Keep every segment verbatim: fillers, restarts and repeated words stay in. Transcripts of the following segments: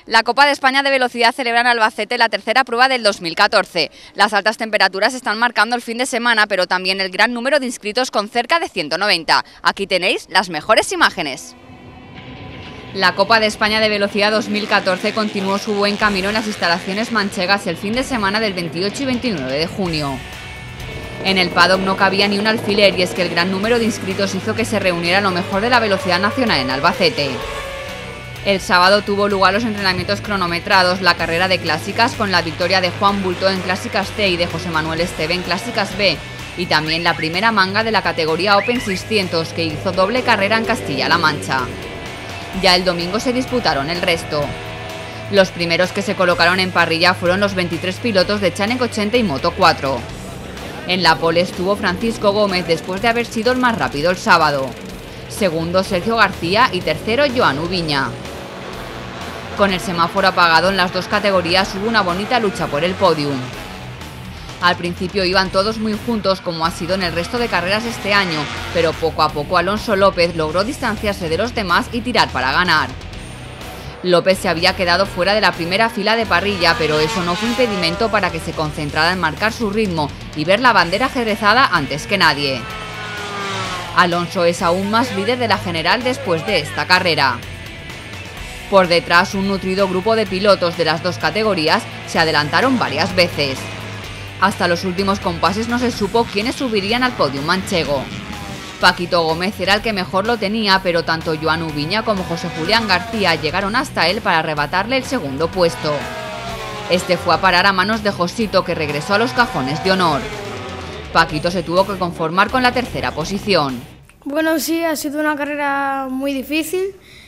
La Copa de España de Velocidad celebra en Albacete la tercera prueba del dos mil catorce. Las altas temperaturas están marcando el fin de semana, pero también el gran número de inscritos con cerca de ciento noventa. Aquí tenéis las mejores imágenes. La Copa de España de Velocidad dos mil catorce continuó su buen camino en las instalaciones manchegas el fin de semana del veintiocho y veintinueve de junio. En el paddock no cabía ni un alfiler y es que el gran número de inscritos hizo que se reuniera lo mejor de la velocidad nacional en Albacete. El sábado tuvo lugar los entrenamientos cronometrados, la carrera de clásicas con la victoria de Juan Bulto en Clásicas C y de José Manuel Esteve en Clásicas B, y también la primera manga de la categoría Open seiscientos, que hizo doble carrera en Castilla-La Mancha. Ya el domingo se disputaron el resto. Los primeros que se colocaron en parrilla fueron los veintitrés pilotos de Chanek ochenta y Moto cuatro. En la pole estuvo Francisco Gómez después de haber sido el más rápido el sábado. Segundo Sergio García y tercero Joan Ubiña. Con el semáforo apagado en las dos categorías hubo una bonita lucha por el podium. Al principio iban todos muy juntos como ha sido en el resto de carreras este año, pero poco a poco Alonso López logró distanciarse de los demás y tirar para ganar. López se había quedado fuera de la primera fila de parrilla, pero eso no fue impedimento para que se concentrara en marcar su ritmo y ver la bandera ajedrezada antes que nadie. Alonso es aún más líder de la general después de esta carrera. Por detrás, un nutrido grupo de pilotos de las dos categorías se adelantaron varias veces. Hasta los últimos compases no se supo quiénes subirían al podio manchego. Paquito Gómez era el que mejor lo tenía, pero tanto Joan Ubiña como José Julián García llegaron hasta él para arrebatarle el segundo puesto. Este fue a parar a manos de Josito, que regresó a los cajones de honor. Paquito se tuvo que conformar con la tercera posición. Bueno, sí, ha sido una carrera muy difícil,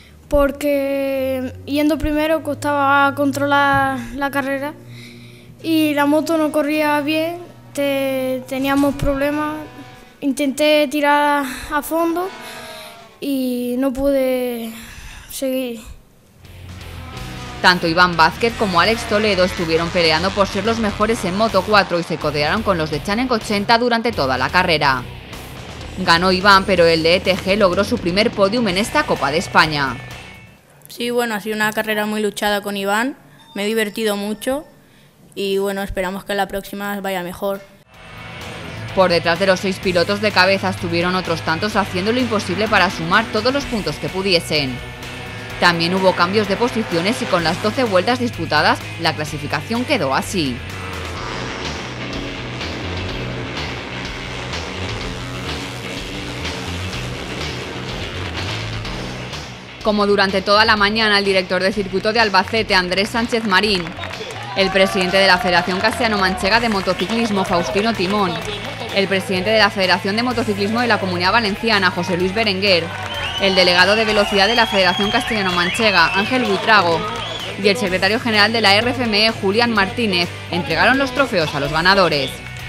porque yendo primero costaba controlar la carrera y la moto no corría bien, te, teníamos problemas. Intenté tirar a fondo y no pude seguir. Tanto Iván Vázquez como Alex Toledo estuvieron peleando por ser los mejores en Moto cuatro y se codearon con los de Chanek ochenta durante toda la carrera. Ganó Iván, pero el de E T G logró su primer podium en esta Copa de España. Sí, bueno, ha sido una carrera muy luchada con Iván, me he divertido mucho y bueno, esperamos que la próxima vaya mejor. Por detrás de los seis pilotos de cabeza estuvieron otros tantos haciendo lo imposible para sumar todos los puntos que pudiesen. También hubo cambios de posiciones y con las doce vueltas disputadas, la clasificación quedó así. Como durante toda la mañana, el director de circuito de Albacete, Andrés Sánchez Marín, el presidente de la Federación Castellano-Manchega de Motociclismo, Faustino Timón, el presidente de la Federación de Motociclismo de la Comunidad Valenciana, José Luis Berenguer, el delegado de velocidad de la Federación Castellano-Manchega, Ángel Buitrago, y el secretario general de la R F M E, Julián Martínez, entregaron los trofeos a los ganadores.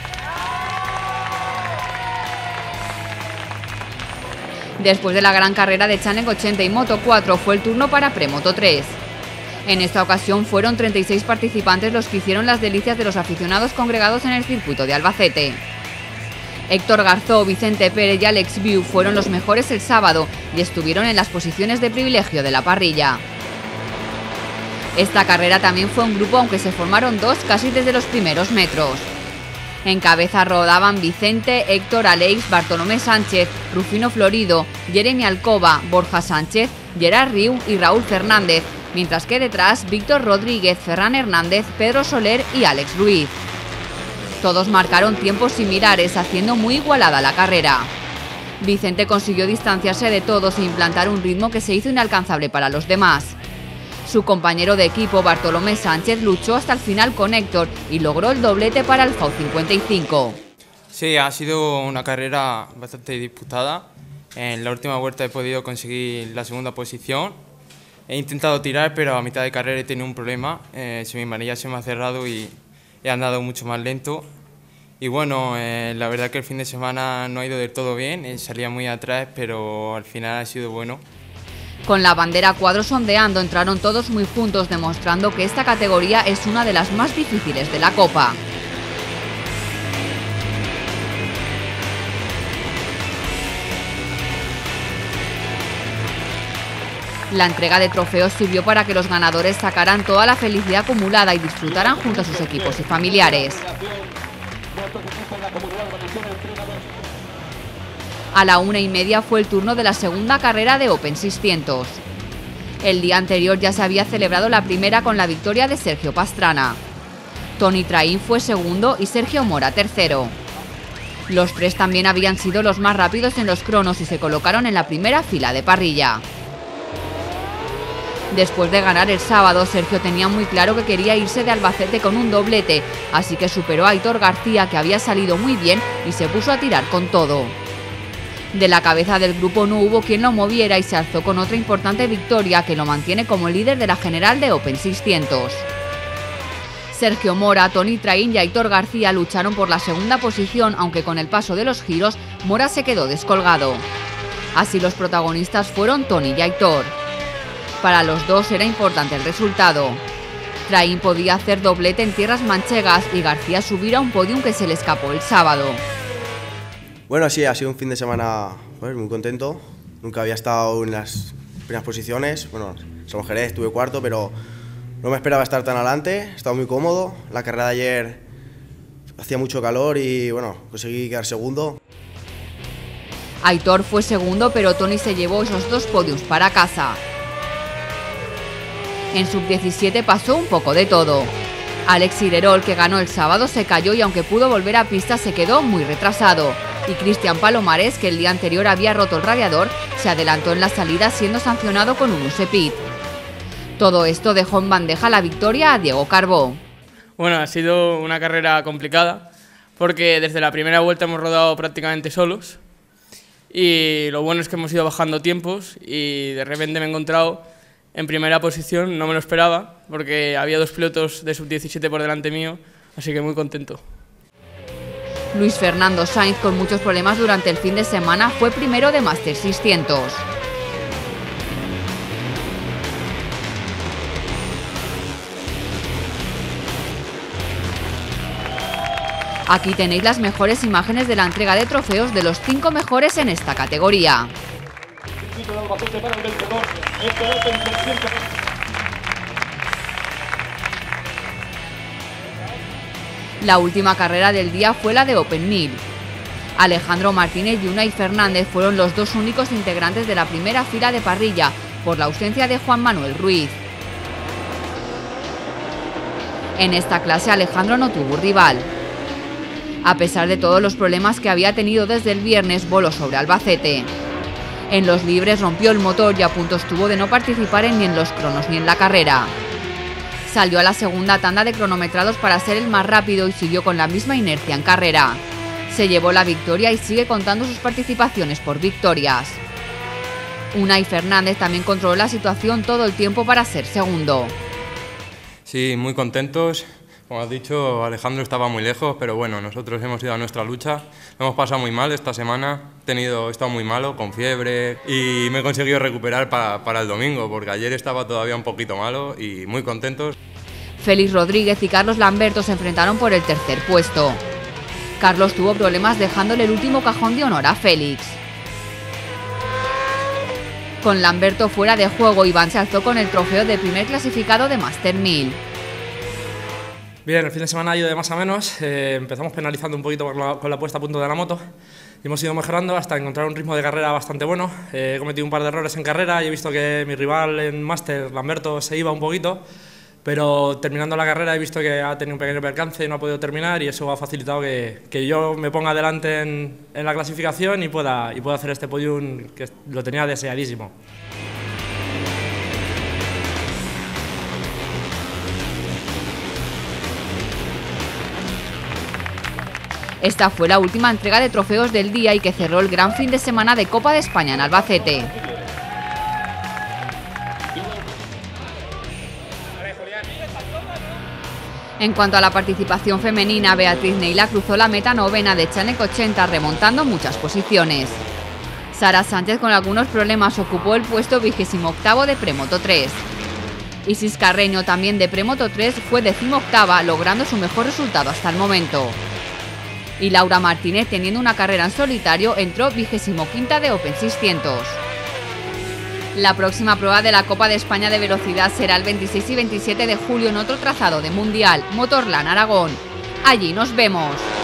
Después de la gran carrera de Chanek ochenta y Moto cuatro, fue el turno para Premoto tres. En esta ocasión fueron treinta y seis participantes los que hicieron las delicias de los aficionados congregados en el circuito de Albacete. Héctor Garzó, Vicente Pérez y Alex Viu fueron los mejores el sábado y estuvieron en las posiciones de privilegio de la parrilla. Esta carrera también fue un grupo, aunque se formaron dos casi desde los primeros metros. En cabeza rodaban Vicente, Héctor, Alex, Bartolomé Sánchez, Rufino Florido, Jeremy Alcoba, Borja Sánchez, Gerard Riu y Raúl Fernández, mientras que detrás Víctor Rodríguez, Ferran Hernández, Pedro Soler y Alex Ruiz. Todos marcaron tiempos similares, haciendo muy igualada la carrera. Vicente consiguió distanciarse de todos e implantar un ritmo que se hizo inalcanzable para los demás. Su compañero de equipo, Bartolomé Sánchez, luchó hasta el final con Héctor y logró el doblete para el V A U cincuenta y cinco. Sí, ha sido una carrera bastante disputada. En la última vuelta he podido conseguir la segunda posición. He intentado tirar, pero a mitad de carrera he tenido un problema. Eh, se mi manilla se me ha cerrado y he andado mucho más lento. Y bueno, eh, la verdad que el fin de semana no ha ido del todo bien. Eh, salía muy atrás, pero al final ha sido bueno. Con la bandera a cuadros ondeando, entraron todos muy juntos, demostrando que esta categoría es una de las más difíciles de la Copa. La entrega de trofeos sirvió para que los ganadores sacaran toda la felicidad acumulada y disfrutaran junto a sus equipos y familiares. A la una y media fue el turno de la segunda carrera de Open seiscientos. El día anterior ya se había celebrado la primera con la victoria de Sergio Pastrana. Toni Train fue segundo y Sergio Mora tercero. Los tres también habían sido los más rápidos en los cronos y se colocaron en la primera fila de parrilla. Después de ganar el sábado, Sergio tenía muy claro que quería irse de Albacete con un doblete, así que superó a Aitor García, que había salido muy bien, y se puso a tirar con todo. De la cabeza del grupo no hubo quien lo moviera y se alzó con otra importante victoria que lo mantiene como líder de la general de Open seiscientos. Sergio Mora, Toni Train y Aitor García lucharon por la segunda posición, aunque con el paso de los giros, Mora se quedó descolgado. Así los protagonistas fueron Toni y Aitor. Para los dos era importante el resultado. Train podía hacer doblete en tierras manchegas y García subir a un podium que se le escapó el sábado. Bueno, sí, ha sido un fin de semana pues, muy contento. Nunca había estado en las primeras posiciones. Bueno, en San Jerez estuve cuarto, pero no me esperaba estar tan adelante. He estado muy cómodo. La carrera de ayer hacía mucho calor y bueno, conseguí quedar segundo. Aitor fue segundo, pero Toni se llevó esos dos podiums para casa. En sub diecisiete pasó un poco de todo. Alex Irerol, que ganó el sábado, se cayó y aunque pudo volver a pista se quedó muy retrasado. Y Cristian Palomares, que el día anterior había roto el radiador, se adelantó en la salida siendo sancionado con un U S E P I T. Todo esto dejó en bandeja la victoria a Diego Carbó. Bueno, ha sido una carrera complicada porque desde la primera vuelta hemos rodado prácticamente solos y lo bueno es que hemos ido bajando tiempos y de repente me he encontrado en primera posición, no me lo esperaba porque había dos pilotos de sub diecisiete por delante mío, así que muy contento. Luis Fernando Sainz, con muchos problemas durante el fin de semana, fue primero de Master seiscientos. Aquí tenéis las mejores imágenes de la entrega de trofeos de los cinco mejores en esta categoría. La última carrera del día fue la de Open mil. Alejandro Martínez y Unai Fernández fueron los dos únicos integrantes de la primera fila de parrilla, por la ausencia de Juan Manuel Ruiz. En esta clase Alejandro no tuvo rival. A pesar de todos los problemas que había tenido desde el viernes, voló sobre Albacete. En los libres rompió el motor y a punto estuvo de no participar en ni en los cronos ni en la carrera. Salió a la segunda tanda de cronometrados para ser el más rápido y siguió con la misma inercia en carrera. Se llevó la victoria y sigue contando sus participaciones por victorias. Unai Fernández también controló la situación todo el tiempo para ser segundo. Sí, muy contentos. Como has dicho, Alejandro estaba muy lejos, pero bueno, nosotros hemos ido a nuestra lucha. Lo hemos pasado muy mal esta semana, he, tenido, he estado muy malo, con fiebre, y me he conseguido recuperar para, para el domingo, porque ayer estaba todavía un poquito malo y muy contentos. Félix Rodríguez y Carlos Lamberto se enfrentaron por el tercer puesto. Carlos tuvo problemas dejándole el último cajón de honor a Félix. Con Lamberto fuera de juego, Iván se alzó con el trofeo de primer clasificado de Master mil. Bien, el fin de semana ha ido de más a menos, eh, empezamos penalizando un poquito con la, con la puesta a punto de la moto y hemos ido mejorando hasta encontrar un ritmo de carrera bastante bueno. Eh, he cometido un par de errores en carrera y he visto que mi rival en Master, Lamberto, se iba un poquito, pero terminando la carrera he visto que ha tenido un pequeño percance y no ha podido terminar y eso ha facilitado que, que yo me ponga adelante en, en la clasificación y pueda, y pueda hacer este podium que lo tenía deseadísimo. Esta fue la última entrega de trofeos del día y que cerró el gran fin de semana de Copa de España en Albacete. En cuanto a la participación femenina, Beatriz Neila cruzó la meta novena de Chanek ochenta, remontando muchas posiciones. Sara Sánchez, con algunos problemas, ocupó el puesto vigésimo octavo de Premoto tres. Isis Carreño, también de Premoto tres, fue decimoctava, logrando su mejor resultado hasta el momento. Y Laura Martínez, teniendo una carrera en solitario, entró vigésimo quinta de Open seiscientos. La próxima prueba de la Copa de España de Velocidad será el veintiséis y veintisiete de julio en otro trazado de Mundial, Motorland Aragón. Allí nos vemos.